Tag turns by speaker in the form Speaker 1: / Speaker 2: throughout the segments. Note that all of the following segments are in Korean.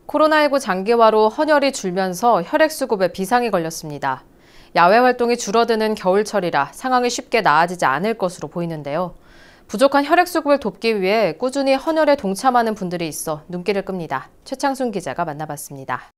Speaker 1: 코로나19 장기화로 헌혈이 줄면서 혈액수급에 비상이 걸렸습니다. 야외 활동이 줄어드는 겨울철이라 상황이 쉽게 나아지지 않을 것으로 보이는데요. 부족한 혈액수급을 돕기 위해 꾸준히 헌혈에 동참하는 분들이 있어 눈길을 끕니다. 최창순 기자가 만나봤습니다.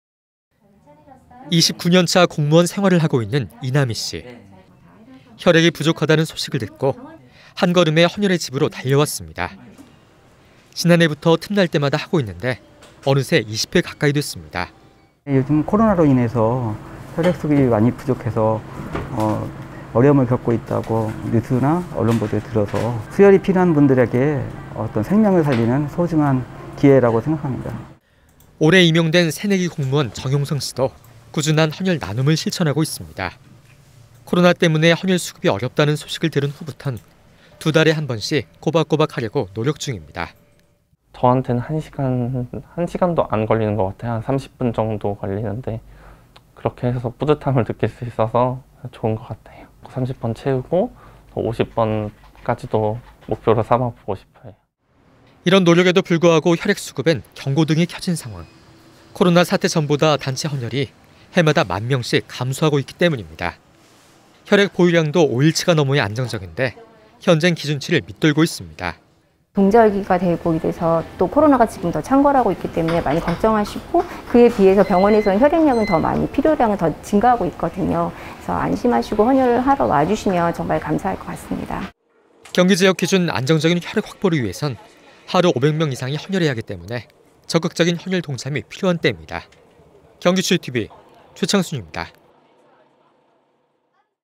Speaker 2: 29년차 공무원 생활을 하고 있는 이남희 씨. 혈액이 부족하다는 소식을 듣고 한 걸음에 헌혈의 집으로 달려왔습니다. 지난해부터 틈날 때마다 하고 있는데 어느새 20회 가까이 됐습니다.
Speaker 3: 요즘 코로나로 인해서 혈액수급이 많이 부족해서 어려움을 겪고 있다고 뉴스나 언론 보도에 들어서 수혈이 필요한 분들에게 어떤 생명을 살리는 소중한 기회라고 생각합니다.
Speaker 2: 올해 임용된 새내기 공무원 정용성 씨도 꾸준한 헌혈 나눔을 실천하고 있습니다. 코로나 때문에 헌혈 수급이 어렵다는 소식을 들은 후부턴 2달에 한 번씩 꼬박꼬박 하려고 노력 중입니다.
Speaker 4: 저한테는 1시간도 안 걸리는 것 같아요. 한 30분 정도 걸리는데 그렇게 해서 뿌듯함을 느낄 수 있어서 좋은 것 같아요. 30번 채우고 50번까지도 목표로 삼아보고 싶어요.
Speaker 2: 이런 노력에도 불구하고 혈액 수급엔 경고등이 켜진 상황. 코로나 사태 전보다 단체 헌혈이 해마다 10,000명씩 감소하고 있기 때문입니다. 혈액 보유량도 5일치가 넘어야 안정적인데 현재 기준치를 밑돌고 있습니다.
Speaker 5: 동절기가 되고 이래서 또 코로나가 지금 더 창궐하고 있기 때문에 많이 걱정하시고 그에 비해서 병원에서는 혈액량은 더 많이 필요량은 더 증가하고 있거든요. 그래서 안심하시고 헌혈을 하러 와주시면 정말 감사할 것 같습니다.
Speaker 2: 경기 지역 기준 안정적인 혈액 확보를 위해선 하루 500명 이상이 헌혈해야 하기 때문에 적극적인 헌혈 동참이 필요한 때입니다. 경기추 TV 최창순입니다.